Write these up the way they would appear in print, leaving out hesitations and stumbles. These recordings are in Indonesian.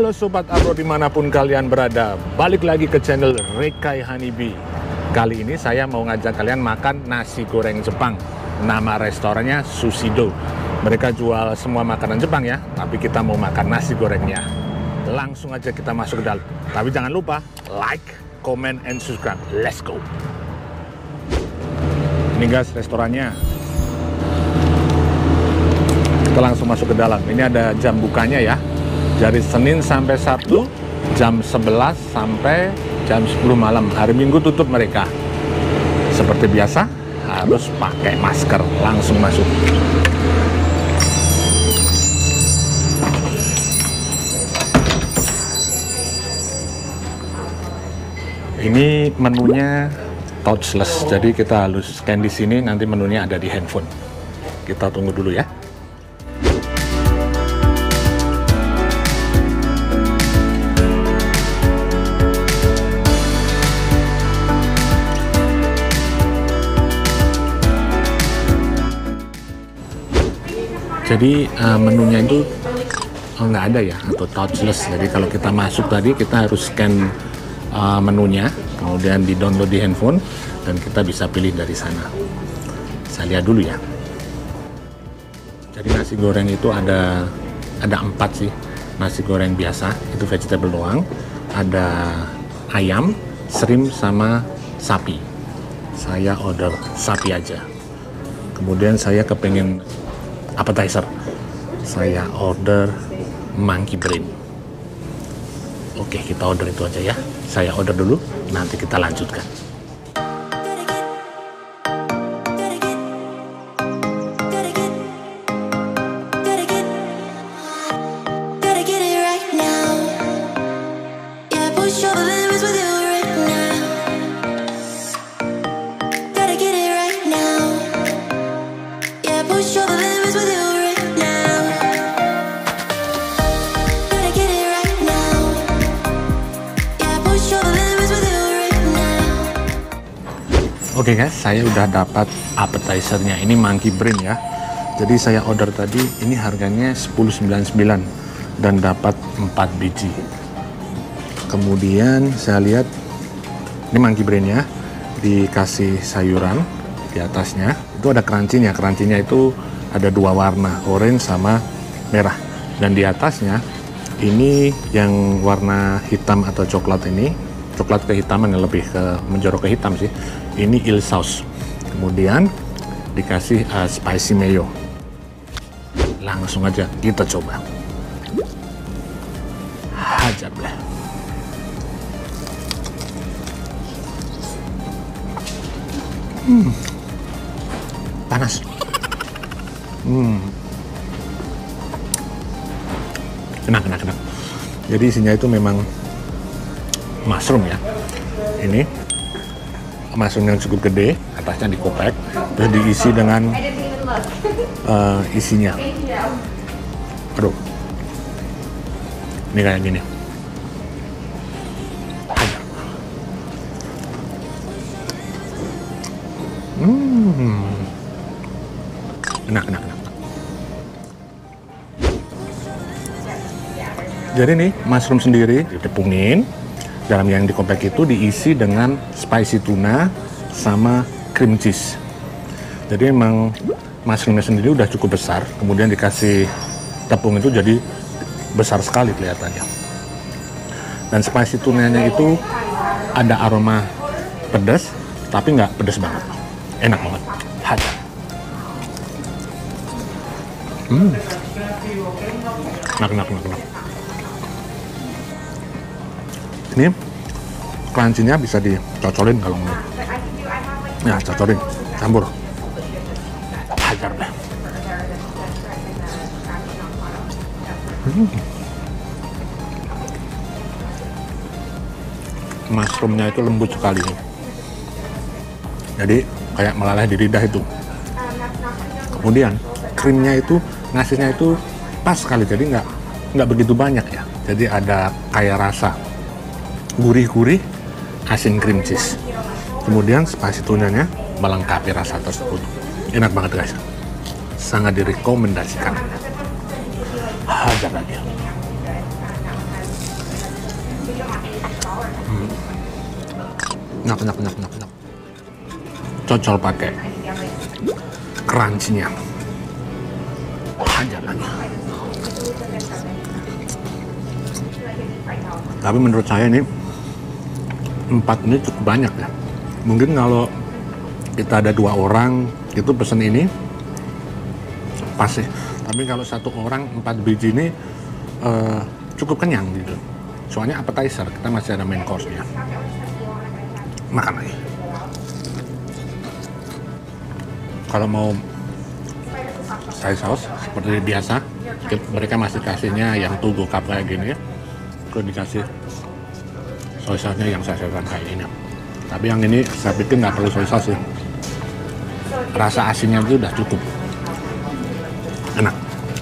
Halo Sobat Abro dimanapun kalian berada, balik lagi ke channel Rekai Honeybee. Kali ini saya mau ngajak kalian makan nasi goreng Jepang. Nama restorannya Sushido. Mereka jual semua makanan Jepang ya, tapi kita mau makan nasi gorengnya. Langsung aja kita masuk ke dalam. Tapi jangan lupa like, comment, and subscribe. Let's go. Ini guys restorannya. Kita langsung masuk ke dalam. Ini ada jam bukanya ya. Dari Senin sampai Sabtu jam 11 sampai jam 10 malam. Hari Minggu tutup mereka. Seperti biasa harus pakai masker. Langsung masuk. Ini menunya touchless. Jadi kita harus scan di sini, nanti menunya ada di handphone. Kita tunggu dulu ya. Jadi menunya itu nggak ada ya, atau touchless. Jadi kalau kita masuk tadi kita harus scan menunya, kemudian di-download di handphone, dan kita bisa pilih dari sana. Saya lihat dulu ya. Jadi nasi goreng itu ada 4 sih. Nasi goreng biasa, itu vegetable doang. Ada ayam, shrimp, sama sapi. Saya order sapi aja. Kemudian saya kepengen appetizer, saya order monkey brain. Oke, kita order itu aja ya. Saya order dulu, nanti kita lanjutkan. Oke guys, saya udah dapat appetizernya. Ini monkey brain ya. Jadi saya order tadi, ini harganya 10.99 dan dapat 4 biji. Kemudian saya lihat ini monkey brainnya dikasih sayuran di atasnya. Itu ada crunchy-nya. Crunchy-nya itu ada 2 warna, orange sama merah. Dan di atasnya ini yang warna hitam atau coklat ini, coklat kehitaman yang lebih ke menjorok ke hitam sih. Ini eel sauce. Kemudian dikasih spicy mayo. Langsung aja kita coba. Hajar lah. Panas. Kena. Jadi isinya itu memang mushroom ya. Ini mushroom yang cukup gede, atasnya dikopek, terus diisi dengan isinya. Aduh, ini kayak gini. Enak. Jadi nih mushroom sendiri ditepungin. Dalam yang dikopek itu diisi dengan spicy tuna sama cream cheese. Jadi emang mushroomnya sendiri udah cukup besar, kemudian dikasih tepung itu jadi besar sekali kelihatannya. Dan spicy tunanya itu ada aroma pedas, tapi nggak pedas banget. Enak banget. Hajar. Enak. Ini crunchy-nya bisa dicocolin kalau mau. Ya, cocolin, campur. Hajar deh. Mushroomnya itu lembut sekali. Jadi kayak meleleh di lidah itu. Kemudian krimnya itu ngasihnya itu pas sekali, jadi nggak begitu banyak ya. Jadi ada kayak rasa gurih-gurih, asin cream cheese. Kemudian spicy tunanya melengkapi rasa tersebut. Enak banget guys. Sangat direkomendasikan. Hajar lagi. Enak. Cocol pakai crunch-nya. Hajar lagi. Tapi menurut saya ini 4 ini cukup banyak ya. Mungkin kalau kita ada 2 orang itu pesen ini pas sih. Tapi kalau 1 orang 4 biji ini cukup kenyang gitu. Soalnya appetizer, kita masih ada main course-nya. Makan lagi. Kalau mau soy sauce seperti biasa, mereka masih kasihnya yang 2 cup kayak gini ya. Terus dikasih soy sauce-nya yang saya sesuaikan kayak ini. Tapi yang ini saya pikir nggak perlu soy sauce ya. Rasa asinnya itu udah cukup. Enak.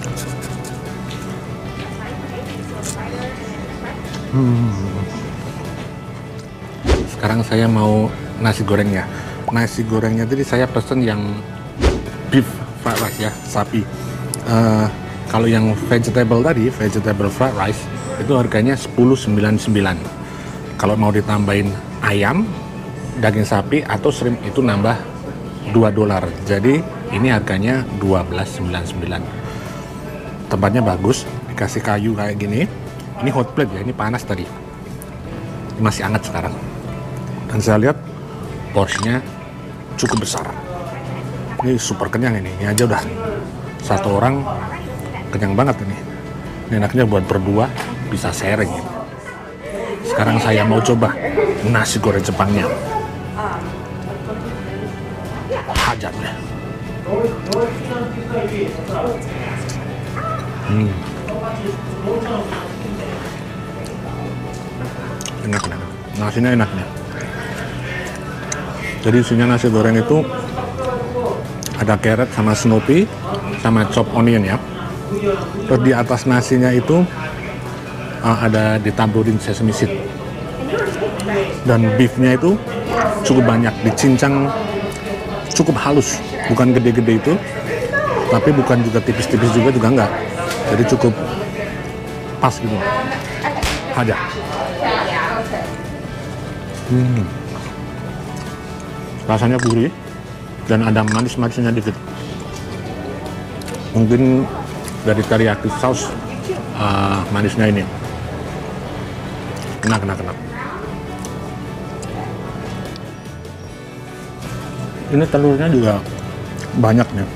Sekarang saya mau nasi gorengnya. Nasi gorengnya tadi saya pesen yang beef fried rice ya, sapi. Kalau yang vegetable tadi, vegetable fried rice itu harganya 10.99. Kalau mau ditambahin ayam, daging sapi atau shrimp itu nambah $2. Jadi ini harganya 12.99. Tempatnya bagus, dikasih kayu kayak gini. Ini hot plate ya, ini panas tadi. Ini masih hangat sekarang. Dan saya lihat porsinya cukup besar. Ini super kenyang ini aja udah 1 orang kenyang banget ini. Ini enaknya buat berdua, bisa sharing gitu. Sekarang saya mau coba nasi goreng Jepangnya. Hajar deh. Enak. Nasinya enak nih. Jadi isinya nasi goreng itu ada carrot sama snoopy sama chop onion ya. Terus di atas nasinya itu ada ditaburin sesame seed. Dan beefnya itu cukup banyak, dicincang cukup halus, bukan gede-gede itu, tapi bukan juga tipis-tipis juga enggak. Jadi cukup pas gitu. Hajar. Rasanya gurih dan ada manis-manisnya dikit. Mungkin dari teriyaki saus manisnya ini. Enak. Ini telurnya juga banyak nih.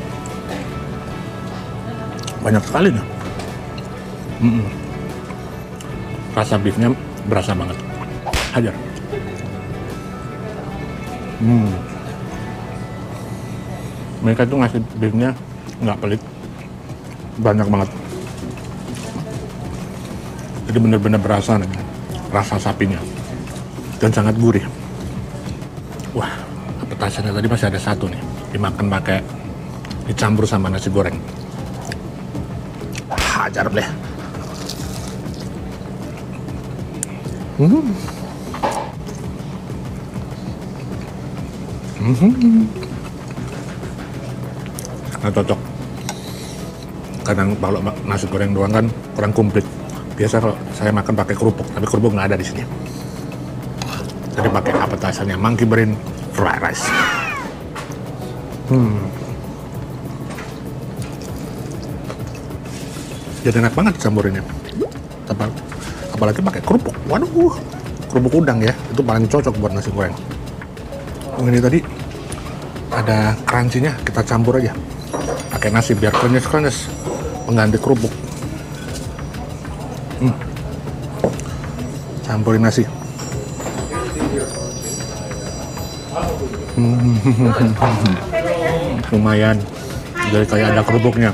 Banyak sekali nih. Rasa beefnya berasa banget. Hajar. Mereka itu ngasih beefnya nggak pelit, banyak banget. Jadi bener-bener berasa nih, rasa sapinya dan sangat gurih. Wah, appetizernya tadi masih ada 1 nih, dimakan pakai dicampur sama nasi goreng. Hajar deh. Sangat cocok. Kadang kalau nasi goreng doang kan kurang komplit. Biasa kalau saya makan pakai kerupuk, tapi kerupuk nggak ada di sini. Jadi pakai appetizernya monkey brain fried rice. Jadi enak banget dicampurinnya. Apalagi pakai kerupuk. Waduh, kerupuk udang ya, itu paling cocok buat nasi goreng. Ini tadi ada crunchy-nya, kita campur aja pakai nasi biar krenyes pengganti kerupuk. Campurin nasi. Lumayan, jadi kayak ada kerupuknya.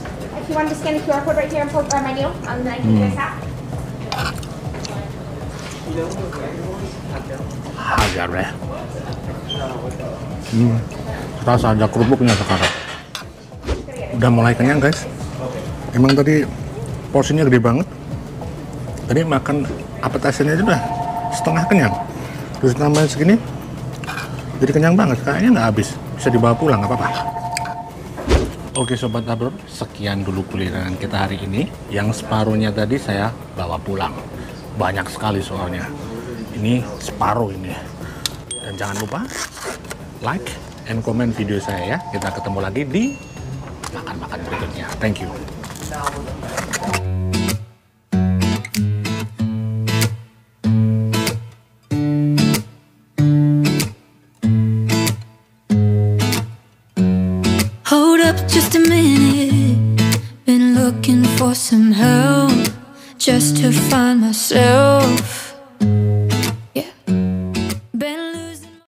Hajar deh. Rasa ada kerupuknya sekarang. Udah mulai kenyang guys. Emang tadi porsinya gede banget. Tadi makan appetizernya aja udah setengah kenyang. Terus tambahin segini, jadi kenyang banget. Kayaknya nggak habis. Bisa dibawa pulang, nggak apa-apa. Oke Sobat Tabur, sekian dulu kulineran kita hari ini. Yang separuhnya tadi saya bawa pulang. banyak sekali soalnya. Ini separuh ini. Dan jangan lupa like and comment video saya ya. Kita ketemu lagi di makan-makan berikutnya. Thank you. Hold up just a minute. Been looking for some help just to find myself.